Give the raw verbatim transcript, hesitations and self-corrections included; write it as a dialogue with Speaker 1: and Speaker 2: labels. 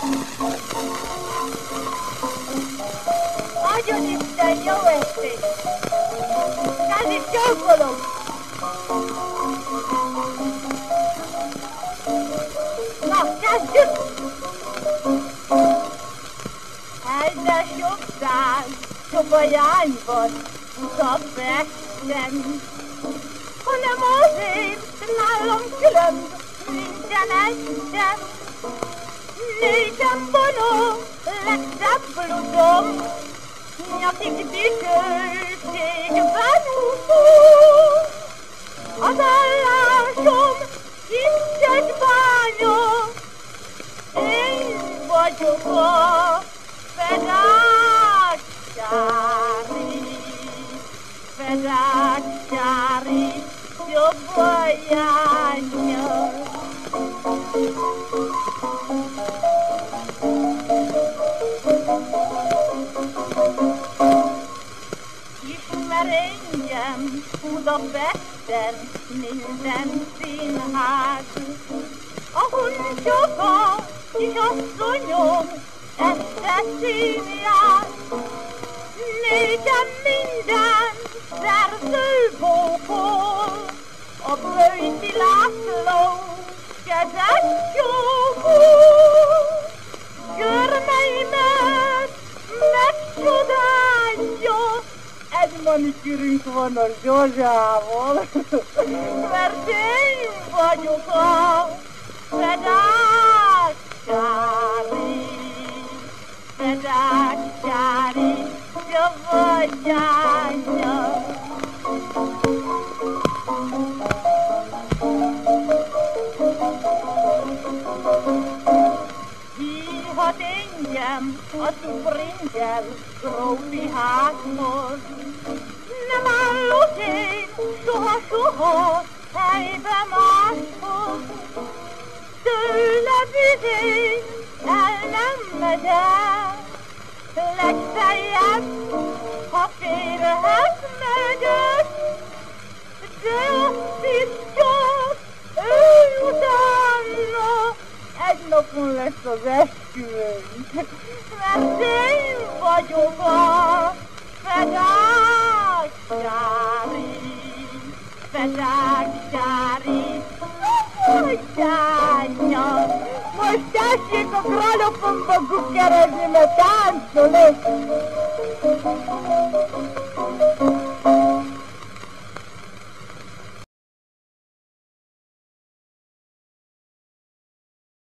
Speaker 1: Nagyon Isten, jó estét! Kázi, csókolom! Na, kezdjük! Helyzes jobbtán, Csobajányban, Budapesten, hanem azért nálam különb nincsen egyszer. Nékem vonó, legszebb bluzom, nyakig dicsőségben úszó. Az állásom kicsit bánya, én vagyok a Fedácsári, Fedácsári Csobajánya. Ismer engem Budapesten minden színház, ahol csak a kisasszonyom este színját. Nékem minden szerzőbókol, a Böjti László kezet csókol. Görmeimet megcsodálja, egy manikűrünk van a Zsozsával, mert én vagyok a Fedácsári, Fedácsári Csobajánya. Hívhat engem a Springer grófi házhoz, nem állok én soha-soha helybe máshoz. Tőle bizony el nem megyek, legfeljebb, ha férhet megyek, de azt is csak ő utána egy napon lesz az esküvőnk, mert én vagyok a Fedácsári, Fedácsári Csobajánya. Most tessék a granopomba kukkerezni, mert táncolok!